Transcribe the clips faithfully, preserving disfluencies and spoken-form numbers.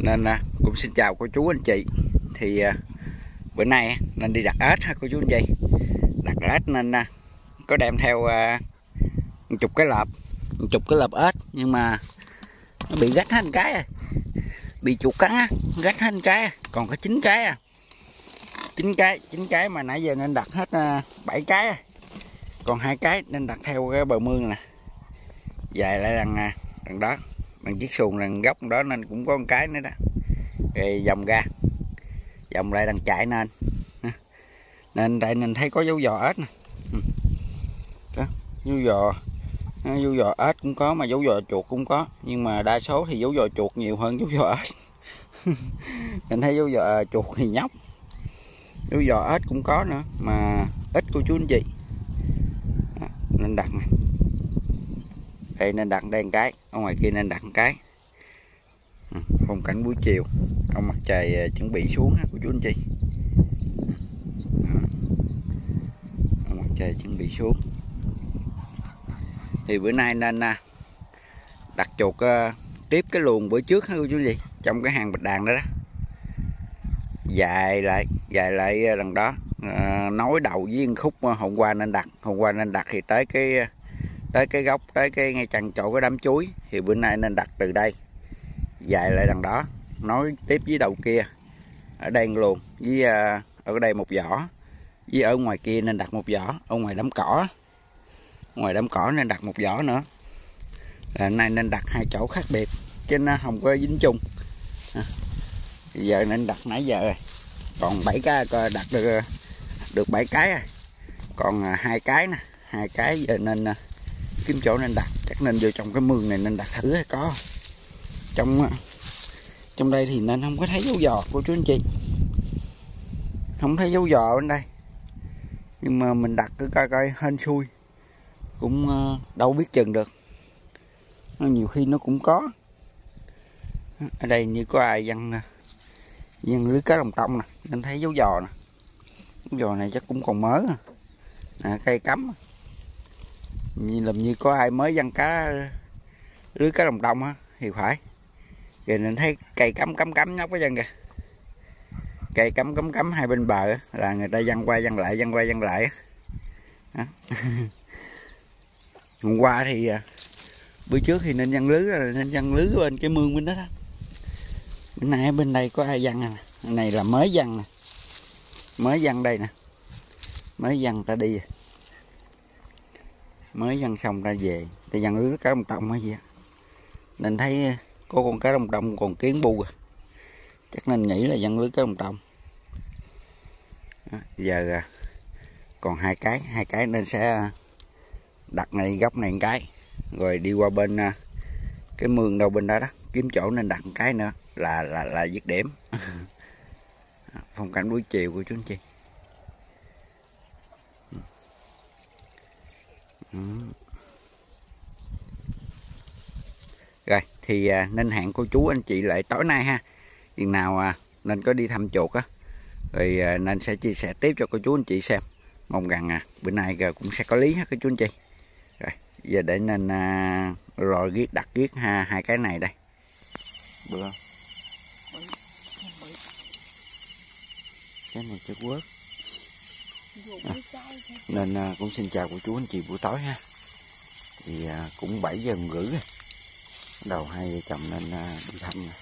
Nên à, cũng xin chào cô chú anh chị. Thì à, bữa nay nên đi đặt ếch ha cô chú anh chị. Đặt ếch nên à, có đem theo à, một chục cái lợp, một chục cái lợp ếch, nhưng mà nó bị gách hết một cái, à. Bị chuột cắn á, gách hết một cái, à. Còn có chín cái à, chín cái, chín cái mà nãy giờ nên đặt hết à, bảy cái, à. Còn hai cái nên đặt theo cái bờ mương nè, dài lại đằng à, đằng đó, đằng chiếc xuồng đằng góc đó nên cũng có một cái nữa đó. Rồi vòng ra, vòng lại đằng chạy nên nên tại mình thấy có dấu giò ếch nè, đó, dấu giò, dấu giò ếch cũng có, mà dấu giò chuột cũng có, nhưng mà đa số thì dấu giò chuột nhiều hơn dấu giò ếch. Mình thấy dấu giò chuột thì nhóc, dấu giò ếch cũng có nữa mà ít cô chú anh chị. Đó, nên đặt nè, đây nên đặt đây một cái, ở ngoài kia nên đặt một cái. Phong cảnh buổi chiều, ông mặt trời chuẩn bị xuống ha cô chú anh chị. Ông mặt trời chuẩn bị xuống. Thì bữa nay nên đặt chuột tiếp cái luồng bữa trước ha cô chú anh chị, trong cái hàng bạch đàn đó đó. Dài lại, dài lại đằng đó, à, nối đầu với khúc hôm qua nên đặt, hôm qua nên đặt thì tới cái tới cái gốc, tới cái ngay chân chỗ cái đám chuối, thì bữa nay nên đặt từ đây dài lại đằng đó, nối tiếp với đầu kia, ở đây luôn, với ở đây một giỏ, với ở ngoài kia nên đặt một giỏ, ở ngoài đám cỏ, ngoài đám cỏ nên đặt một giỏ nữa. Là nay nên đặt hai chỗ khác biệt chứ nó không có dính chung. Giờ nên đặt nãy giờ rồi, còn bảy cái, coi đặt được được bảy cái rồi, còn hai cái nè, hai cái giờ nên kiếm chỗ nên đặt, chắc nên vô trong cái mương này nên đặt thử hay có. Trong trong đây thì nên không có thấy dấu giò cô chú anh chị, không thấy dấu giò bên đây, nhưng mà mình đặt cứ coi coi hên xui, cũng đâu biết chừng được, nhiều khi nó cũng có. Ở đây như có ai văng văng lưới cá lồng tông nè, nên thấy dấu giò nè, dấu giò này chắc cũng còn mới nè, cây cắm, như làm như có ai mới văng cá lưới cá lồng tông á thì phải. Kìa nên thấy cây cắm cắm cắm nhóc cái chân kìa, cây cắm cắm cắm hai bên bờ là người ta văng qua văng lại, văng qua văng lại. Hôm qua thì bữa trước thì nên văng lưới rồi, nên văng lưới bên cái mương bên đó đó. Bữa nay bên đây có ai văng nè, này là mới văng nè, mới văng đây nè, mới văng ta đi, mới văng xong ra về, ta văng lưới cá lồng tông hay gì á, nên thấy có con cá lồng tông còn kiến bu à, chắc nên nghĩ là văng lưới cá lồng tông. Giờ còn hai cái, hai cái nên sẽ đặt này góc này một cái, rồi đi qua bên cái mương đâu bên đó đó, kiếm chỗ nên đặt một cái nữa là là là dứt điểm. Phong cảnh buổi chiều của chú anh chị. Ừ. Rồi thì à, nên hẹn cô chú anh chị lại tối nay ha, chừng nào à, nên có đi thăm chuột á, rồi à, nên sẽ chia sẻ tiếp cho cô chú anh chị xem. Mong rằng à, bữa nay cũng sẽ có lý ha cô chú anh chị. Rồi giờ để nên à, rồi viết đặt viết ha, hai cái này đây được không? Cái này cho quớt. À, nên à, cũng xin chào cô chú anh chị buổi tối ha. Thì à, cũng bảy giờ rưỡi rồi, đầu hai vợ chồng nên à, đi thăm nè.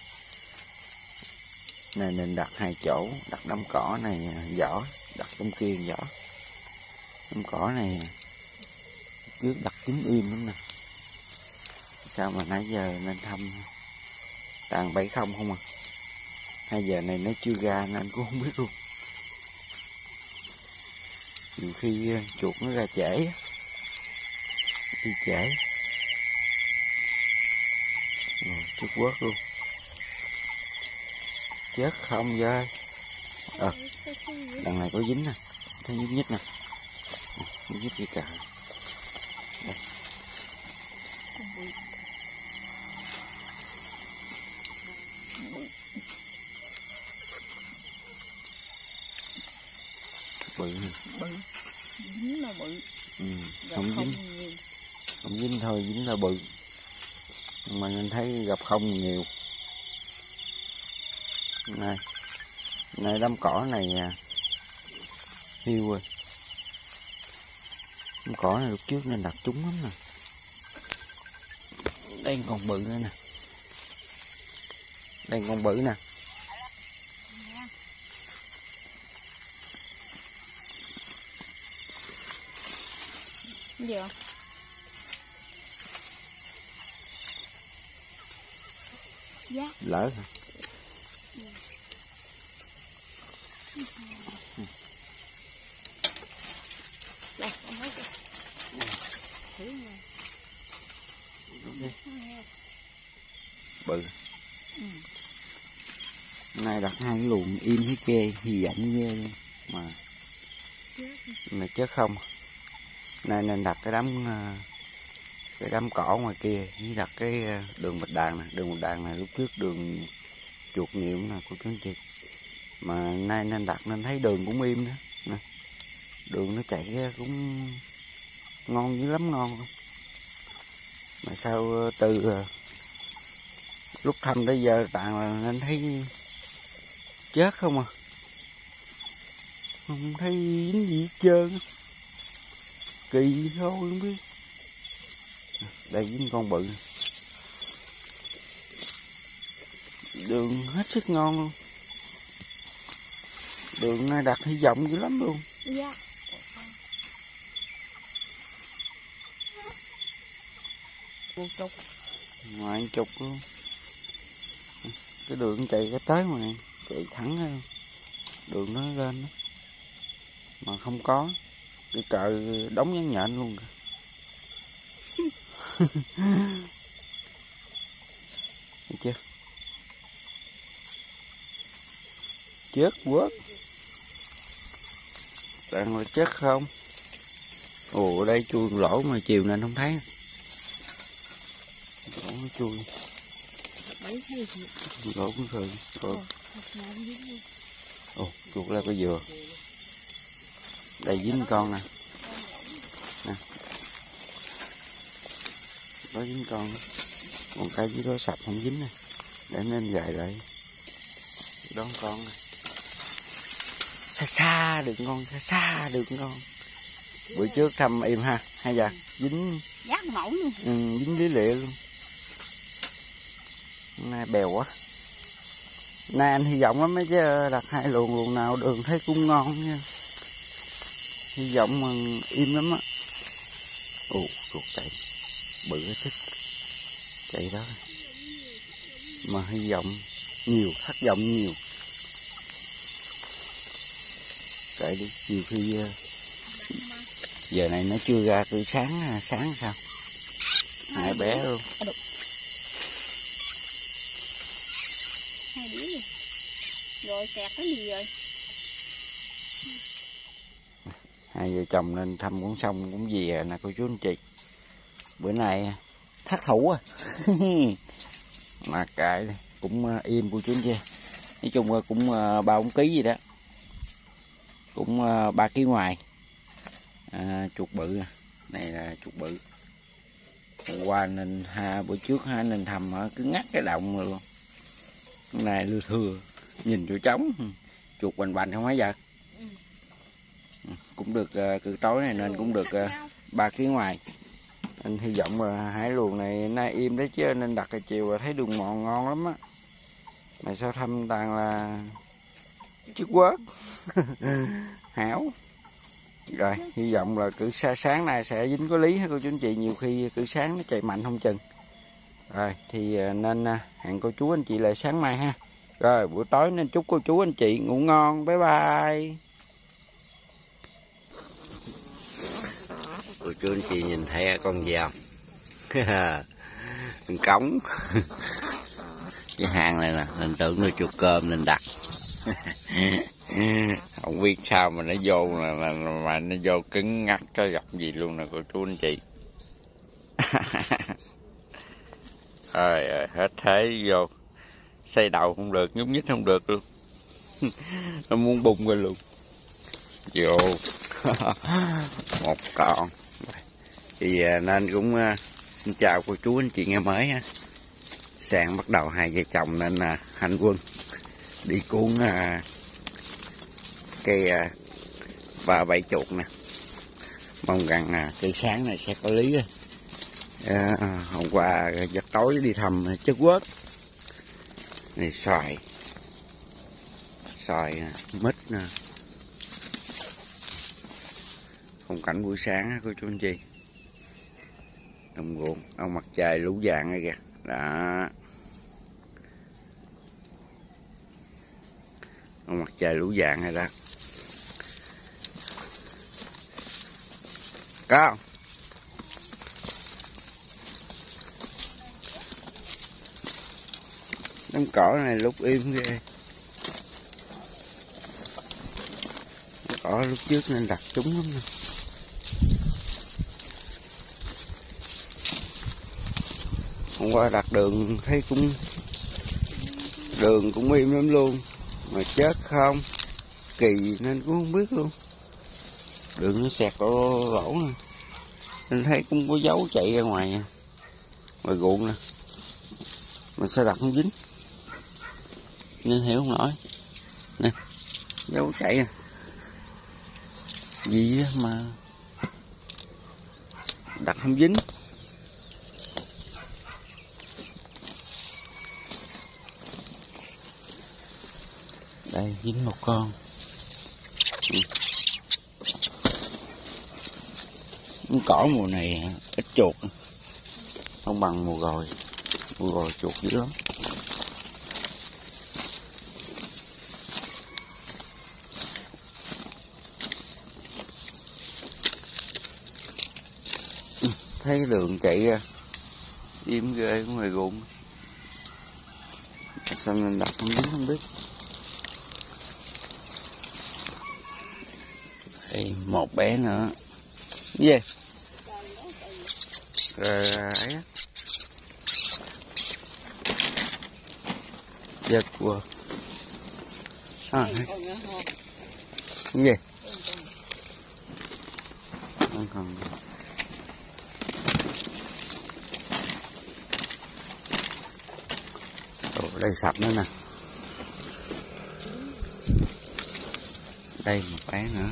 Nên nên đặt hai chỗ, đặt đống cỏ này giỏ, đặt trong kia giỏ. Đống cỏ này trước đặt chín im lắm nè, sao mà nãy giờ nên thăm toàn bảy không không à. Hai giờ này nó chưa ra nên cũng không biết luôn, nhiều khi chuột nó ra trễ, đi trễ rồi chút quớt luôn, chết không rơi. Ờ đằng này có dính nè, thấy nhúc nhích nè, nhúc nhích gì cả. Đây. Bự bự, dính là bự. Ừ, không dính nhiều. Không dính thôi, dính là bự, nhưng mà mình thấy gặp không nhiều. Này, này đám cỏ này hiu rồi. Đám cỏ này lúc trước nên đặt trúng lắm nè. Đây còn bự nữa nè. Đây còn bự nè. Gì vậy? Dạ. Lỡ hả? Đây, con lấy kìa. Thử nè. Bự. Ừ. Nay đặt hai cái luồng im thấy ghê, hy vọng ghê luôn. Mà mà chết không. Nay nên đặt cái đám cái đám cỏ ngoài kia, với đặt cái đường bạch đàn này, đường bạch đàn này lúc trước đường chuột nhiều nè cô chú anh chị. Mà nay nên đặt nên thấy đường cũng im nữa nè. Đường nó chạy cũng ngon dữ lắm, ngon luôn. Mà sao từ lúc thăm tới giờ toàn là nên thấy chết không à, không thấy dính gì hết trơn, kỳ thôi không biết. Đây dính con bự, đường hết sức ngon luôn, đường này đặt hy vọng dữ lắm luôn. Dạ. Chục. Ngoài chục luôn, cái đường chạy cái tới mà chạy thẳng hơn. Đường nó lên đó. Mà không có cái cờ đóng nhắn nhện luôn kìa. Thấy chưa, chết quá, đang là chết không. Ồ, ở đây chui lỗ mà chiều nên không thấy. Lỗ nó chui. Mấy hay gì? Lỗ cũng thường. Ồ, Ồ chuột là có dừa. Đây dính con nè. Nè. Đó dính con đó. Còn cái dưới đó sập không dính nè. Để nên gài lại. Đón con nè. Xa xa được con, xa xa được con. Bữa trước thăm im ha, hay giờ dính Giác mẫu luôn. Ừ, dính lý lịa luôn. Hôm nay bèo quá. Nay anh hy vọng lắm mấy chứ đặt hai luồng, luồng nào đường thấy cũng ngon nha. Hy vọng mà im lắm á. Ồ, chuột chạy bự hết sức. Chạy đó. Mà hy vọng nhiều, thất vọng nhiều. Chạy đi, nhiều khi giờ này nó chưa ra từ sáng, sáng sao? Hai bé luôn. Hai đứa rồi. Rồi kẹt cái gì rồi? Hai vợ chồng nên thăm cũng xong cũng về nè cô chú anh chị. Bữa nay thất thủ à. Mà cãi cũng im cô chú anh chị. Nói chung là cũng ba bốn ký gì đó. Cũng ba ký ngoài. À, chuột bự này là chuột bự. Hôm qua nên ha, bữa trước ha nên thăm cứ ngắt cái động rồi luôn. Hôm nay lưa thưa nhìn chỗ trống, chuột bành bành không hả vợ? Ừ. Cũng được cự tối này nên cũng được ba ký ngoài. Anh hy vọng là hai luồng này nay im đấy chứ nên đặt cái chiều là thấy đường mòn ngon lắm á. Mà sao thăm toàn là chiếc quớt hảo. Rồi hy vọng là cử sáng nay sẽ dính có lý hả cô chú anh chị, nhiều khi cử sáng nó chạy mạnh không chừng. Rồi thì nên hẹn cô chú anh chị lại sáng mai ha. Rồi buổi tối nên chúc cô chú anh chị ngủ ngon, bye bye. Cô chú anh chị nhìn thấy con gì không? Con cống. Cái hang này nè, mình tưởng nó chuột cơm nên đặt. Không biết sao mà nó vô là, là, mà nó vô cứng ngắt cái gặp gì luôn nè cô chú anh chị. Rồi, rồi hết thế vô xây đầu không được, nhúc nhích không được luôn. Nó muốn bung ra luôn. Vô một con. Thì nên cũng xin chào cô chú anh chị nghe mới ha. Sáng bắt đầu hai vợ chồng nên là hành quân đi cuốn à, cây à, ba bảy chuột nè, mong rằng à, cây sáng này sẽ có lý. À, hôm qua giấc tối đi thăm chất quất này, xoài xoài mít nè, phong cảnh buổi sáng cô chú anh chị. Đồng ruộng ông mặt trời lũ vàng này kìa đó, ông mặt trời lũ vàng này đó. Có không? Đám cỏ này lúc im ghê, cỏ lúc trước nên đặt trúng lắm nè. Hôm qua đặt đường thấy cũng đường cũng im lắm luôn, mà chết không kỳ nên cũng không biết luôn. Đường nó xẹt lỗ lỗ nè, nên thấy cũng có dấu chạy ra ngoài nè, ngoài ruộng nè, mà sao đặt không dính nên hiểu không nổi nè, dấu chạy nè gì mà đặt không dính. Đây dính một con. Ừ. Cỏ mùa này ít chuột, không bằng mùa rồi, mùa rồi chuột dữ lắm. Ừ, thấy đường chạy ra im ghê của ngoài ruộng, sao nên đặt không dính không biết. Đây một bé nữa gì yeah. Rồi ấy giật qua à, cái gì không còn. Ồ, đây sập nữa nè, đây một bé nữa.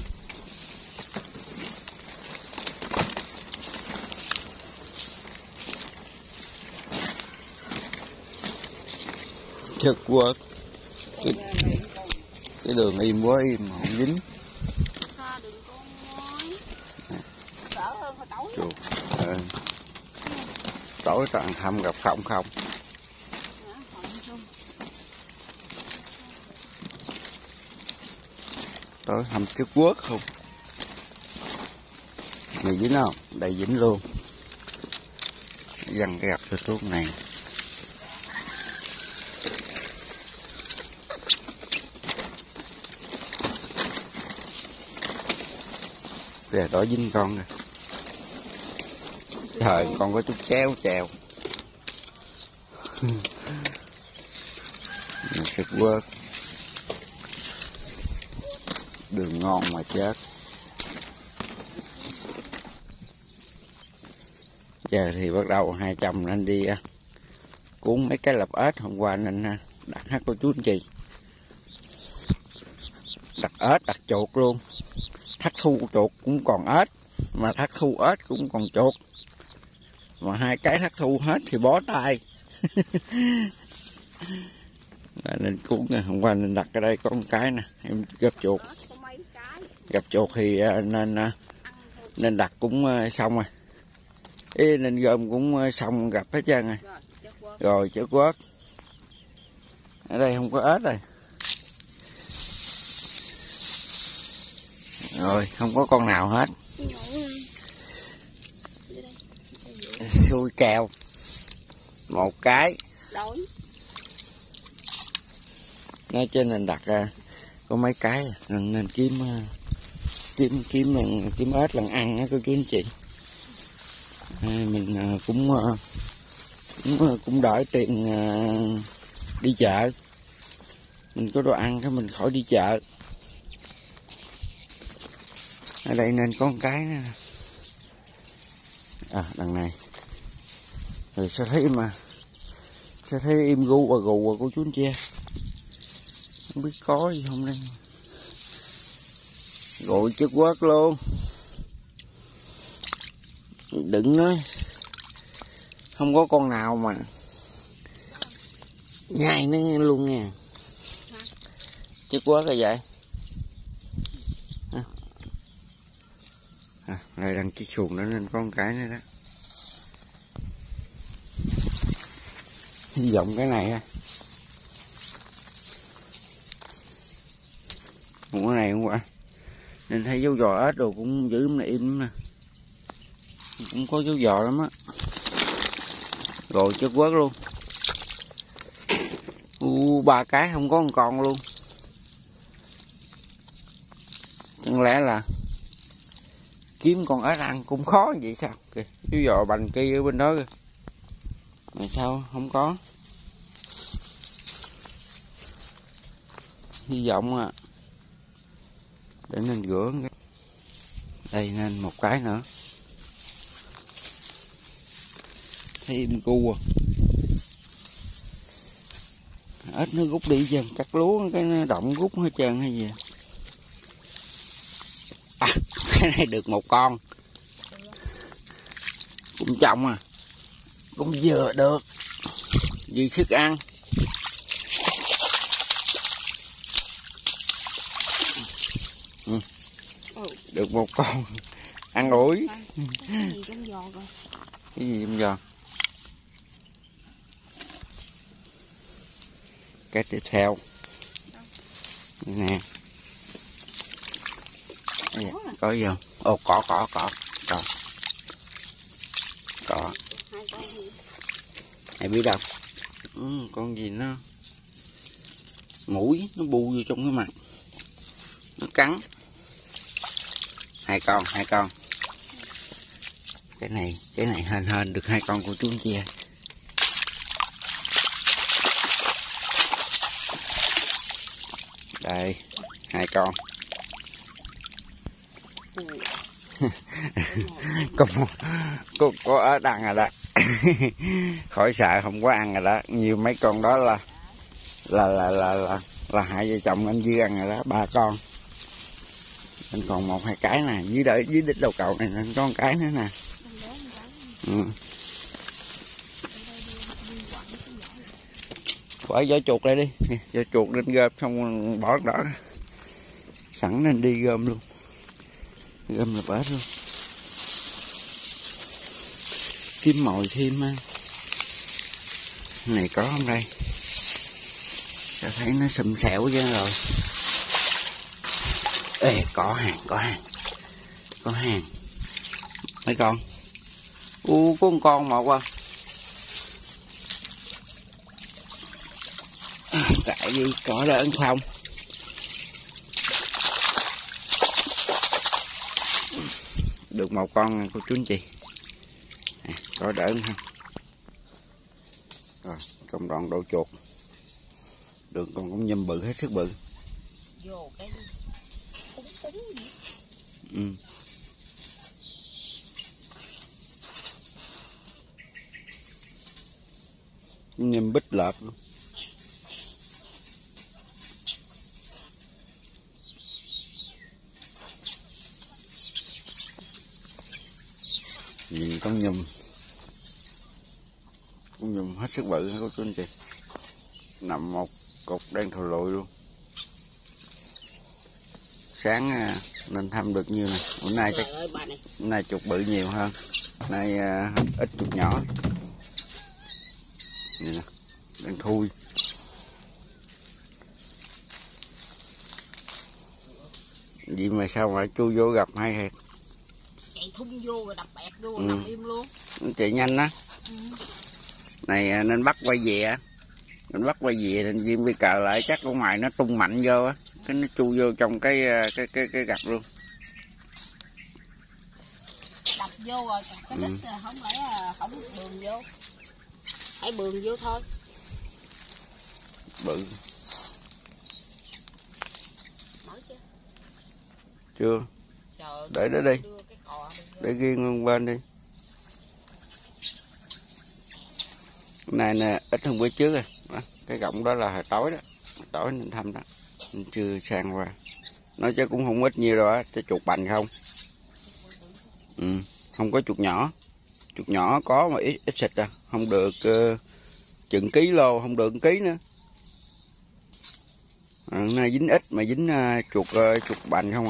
Chất quất cái, cái đường im quá im không dính. Chuột à, tối toàn thăm gặp không không tối thăm chất quất không. Mày dính không? Đây dính luôn, dằn gặp cho thuốc này. Kìa đó dính con nè, trời con có chút kéo chèo. Chất quất đường ngon mà chết. Giờ thì bắt đầu hai chồng nên đi cuốn mấy cái lập ếch. Hôm qua nên đặt hát cô chú anh chị, đặt ếch đặt chuột luôn. Thắt thu chuột cũng còn ếch, mà thắt thu ếch cũng còn chuột, mà hai cái thắt thu hết thì bó tay. Nên cuốn hôm qua nên đặt ở đây có một cái nè, em gặp chuột gặp chuột thì nên nên đặt cũng xong rồi. Ý, nên gom cũng xong gặp hết trơn rồi. Rồi chất quất ở đây không có ếch rồi. Rồi không có con nào hết. Xui kèo một cái nó trên nền đặt có mấy cái nên, nên kiếm kiếm kiếm lần kiếm ếch lần ăn á cô chú anh chị. À, mình cũng cũng cũng đợi tiền đi chợ, mình có đồ ăn cái mình khỏi đi chợ. Ở đây nên có một cái nữa. À đằng này rồi sao thấy mà sao thấy im gu và gù và cô chú anh chị. không biết có gì không đây. Gọi chất quất luôn. Đừng nói không có con nào mà nhai nó luôn nha. Chất quất là vậy. À, đây đang chiếc xuồng đó nên có một cái nữa đó. Hy vọng cái này á. Một cái này không quả. Nên thấy dấu giò ếch đồ cũng giữ này im nè. Cũng có dấu giò lắm á. Rồi chất quất luôn. U ba cái không có một con luôn. Chẳng lẽ là kiếm con ếch ăn cũng khó vậy sao? Kìa, dấu giò bành kia ở bên đó kìa. Mà sao không có? Hy vọng à. Để nên rửa cái. Đây nên một cái nữa. Thấy im cu à. Ếch nó rút đi chứ, cắt lúa cái nó động rút hết trơn hay gì. À, cái này được một con. Cũng trọng à. Cũng vừa được. Dư sức ăn. Ừ. Được một con. Ăn ủi. Cái gì trong giò rồi? Cái gì trong giò? Cái tiếp theo. Đây nè. Đây, có gì không? Ồ, cỏ, cỏ, cỏ. Cỏ. Cỏ. Mày biết đâu? Ừ, con gì nó mũi nó bu vô trong cái mặt. Nó cắn. Hai con, hai con. Cái này, cái này hên hên được hai con của chú anh chị. Đây, hai con. có có có ớt ăn rồi đó. Khỏi sợ không có ăn rồi đó. Nhiều mấy con đó là là là là là, là hai vợ chồng anh Dư ăn rồi đó, ba con. Anh còn một hai cái nè, dưới đợi dưới đít đầu cầu này nên có một cái nữa nè. Ừ. Bỏ vỏ chuột lại đi, vỏ chuột lên gom xong bỏ đỏ. Sẵn nên đi gom luôn. Gom là bớt luôn. Kiếm mồi thêm á. Này có không đây? Sao thấy nó sùm xẻo chứ rồi. Ê, có hàng, có hàng. Có hàng. Mấy con. U có một con một à. À, tại vì có đỡ không. Được một con cô chú anh chị. À, có đỡ không. Rồi, công đoạn đổ chuột. Được con cũng nhâm bự, hết sức bự. Vô cái cúng cúng gì. Ừ. Nhâm bít lợp luôn. Nhìn con nhum. Con nhum hết sức bự hả cô chú anh chị. Nằm một cục đen thò lụi luôn. Sáng nên thăm được nhiều nè. Bữa nay chắc bữa nay chuột bự nhiều hơn. Bữa nay uh, ít chuột nhỏ. Đây nè, đang thui. Vậy mà sao mà chui vô gặp hay thiệt. Chạy thung vô rồi đập bẹp vô rồi ừ. nằm im luôn. Nó chạy nhanh á. Ừ. Này nên bắt quay về á. Nên bắt quay về nên Diêm bị cờ lại chắc con mày nó tung mạnh vô á. Cái nó chui vô trong cái cái cái cái gặp luôn. Đập vô rồi cái đít ừ. Không lẽ không bườn vô. Hãy bườn vô thôi. Bự. Mở chưa? Chưa. Trời, để đó đi. Cái cò để riêng bên đi. Này nè ít hơn bữa trước rồi. Đó, cái gọng đó là hồi tối đó. Tối nên thăm đó. chưa sang qua. Nó chứ cũng không ít nhiều đâu á, cái chuột bành không. Ừ, không có chuột nhỏ. Chuột nhỏ có mà ít, ít xịt à, không được uh, chừng ký lô, không được ký nữa. À, nó dính ít mà dính uh, chuột uh, chuột bành không à.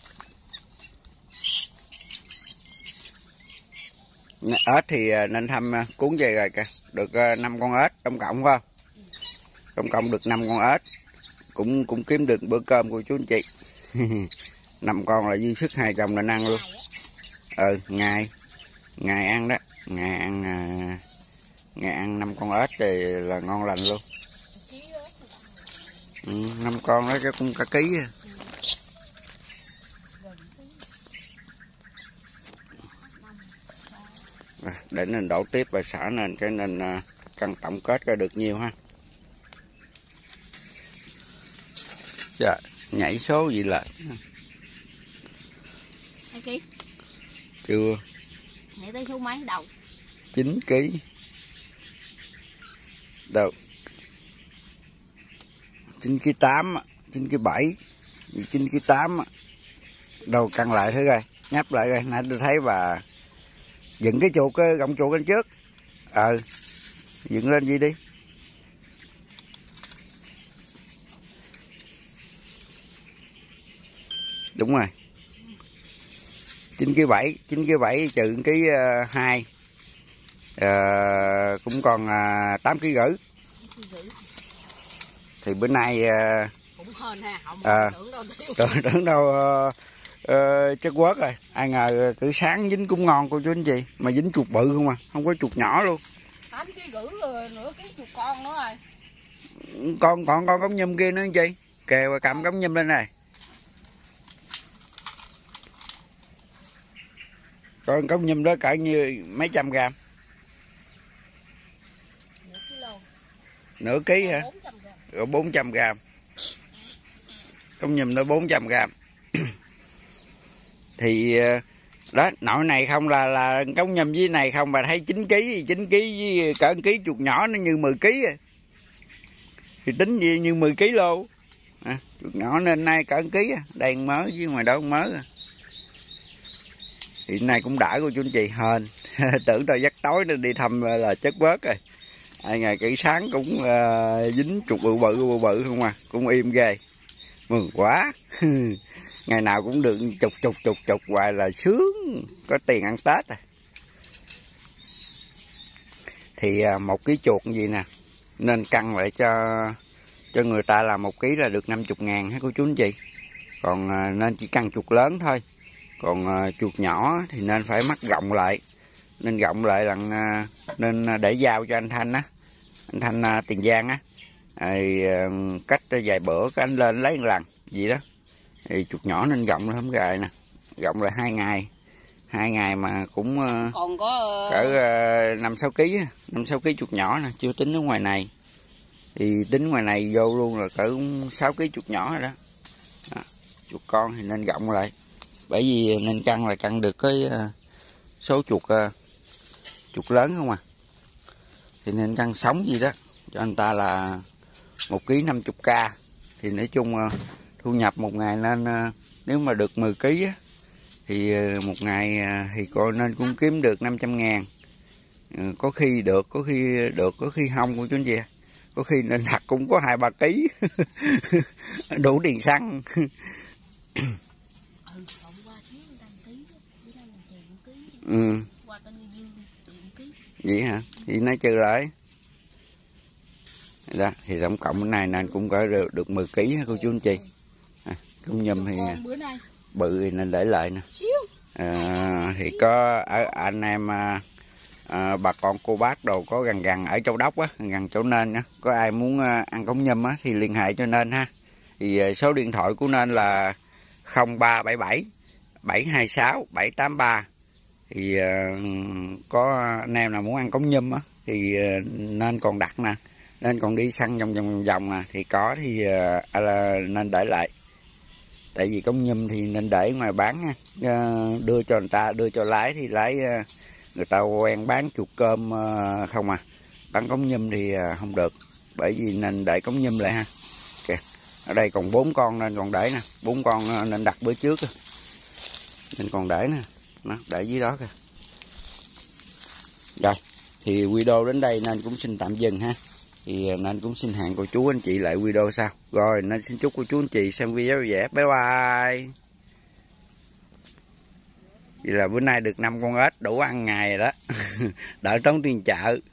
Ếch thì nên thăm uh, cuốn về rồi kìa, được uh, năm con ếch tổng cộng phải không? Tổng cộng được năm con ếch, cũng cũng kiếm được bữa cơm của chú anh chị. Năm con là dư sức hai chồng nên ăn luôn. Ừ, ngày ngày ăn đó, ngày ăn uh, ngày ăn năm con ếch thì là ngon lành luôn. Ừ, năm con đó chắc cũng cả ký à. Để nên đổ tiếp và xả nên cái nên uh, cân tổng kết ra được nhiều ha. Dạ, nhảy số gì lại hai ký chưa? Nhảy tới số mấy đầu? chín ký đâu, chín ký tám, chín ký bảy, chín ký tám đâu, cân lại thử coi, nhấp lại coi. Nãy tôi thấy bà dựng cái chuột, cái gọng chuột lên trước. Ờ, dựng lên gì đi. Đúng rồi, chín ký bảy, chín ký bảy trừ ký hai, uh, cũng còn uh, tám ký rưỡi. Thì bữa nay uh, cũng hên ha, không uh, tưởng đâu thiếu. Tưởng, tưởng đâu uh, uh, chất quớt rồi. Ai ngờ cứ sáng dính cũng ngon cô chú anh chị, mà dính chuột bự không à, không có chuột nhỏ luôn. tám ký rưỡi rồi, nửa ký chuột con nữa rồi. Con còn con cống nhum kia nữa anh chị, kề và cầm cống nhum lên này. Con cống nhum đó cỡ như mấy trăm gram. Nửa ký, nửa ký hả? Rồi bốn trăm gram. Cống nhum nó bốn trăm gram. Thì đó, nội này không là là cống nhum với này không, mà thấy chín ký, chín ký với cỡ ký chuột nhỏ nó như mười ký à. Thì tính gì như mười ký lô. À, chuột nhỏ nên nay cỡ ký à, đây mớ với ngoài đó mớ à. Thì nay cũng đã cô chú anh chị, hên. Tưởng đâu giấc tối nó đi thăm là chất bớt rồi. Ai ngày cái sáng cũng uh, dính chuột bự bự bự bự không à, cũng im ghê. Mừng quá. Ngày nào cũng được chục chục chục chục hoài là sướng, có tiền ăn Tết à. Thì uh, một ký chuột gì nè, nên cân lại cho cho người ta là một ký là được năm mươi ngàn hả cô chú anh chị. Còn uh, nên chỉ cân chuột lớn thôi. Còn uh, chuột nhỏ thì nên phải mắc gọng lại. Nên gọng lại là uh, nên để giao cho anh Thanh á. Anh Thanh uh, Tiền Giang á. Thì uh, cách vài bữa cái anh lên lấy một lần gì đó. Thì chuột nhỏ nên gọng nó không gài nè. Gọng lại hai ngày. Hai ngày mà cũng uh, còn có uh... cỡ uh, năm sáu ký, năm sáu ký chuột nhỏ nè, chưa tính ở ngoài này. Thì tính ngoài này vô luôn là cỡ sáu ký chuột nhỏ rồi đó. Đó. Chuột con thì nên gọng lại. Bởi vì nên cân là cân được cái uh, số chuột uh, chuột lớn không à. Thì nên cân sống gì đó cho anh ta là một ký năm mươi k. Thì nói chung uh, thu nhập một ngày nên uh, nếu mà được mười ký á, thì uh, một ngày uh, thì cô nên cũng kiếm được năm trăm ngàn. Uh, có khi được, có khi được, có khi không của chú anh chị. Có khi nên đặt cũng có hai ba ký. Đủ tiền xăng. Ừ. Vậy hả? Thì nó trừ lại. Đó, thì tổng cộng bữa nay nên cũng có được, được mười ký cô chú anh chị. À, cống nhum thì bự thì nên để lại nè. À, thì có ở anh em à, à, bà con cô bác đồ có gần gần ở Châu Đốc á, gần chỗ Nên á, có ai muốn à, ăn cống nhum á thì liên hệ cho Nên ha. Thì à, số điện thoại của Nên là không ba bảy bảy bảy hai sáu bảy tám ba. Thì uh, có anh em nào muốn ăn cống nhum á thì uh, nên còn đặt nè, nên còn đi săn vòng vòng vòng nè, thì có thì uh, nên để lại. Tại vì cống nhum thì nên để ngoài bán nha. Uh, đưa cho người ta, đưa cho lái thì lái uh, người ta quen bán chuột cơm uh, không à, bán cống nhum thì uh, không được. Bởi vì nên để cống nhum lại ha. Kìa, Ở đây còn bốn con nên còn để nè, bốn con nên đặt bữa trước nên còn để nè, nó để dưới đó kìa. Rồi thì video đến đây nên cũng xin tạm dừng ha. Thì nên cũng xin hẹn cô chú anh chị lại video sau. Rồi nên xin chúc cô chú anh chị xem video vui vẻ. Bye bye. Vậy là bữa nay được năm con ếch đủ ăn ngày rồi đó. Đỡ tốn tiền chợ.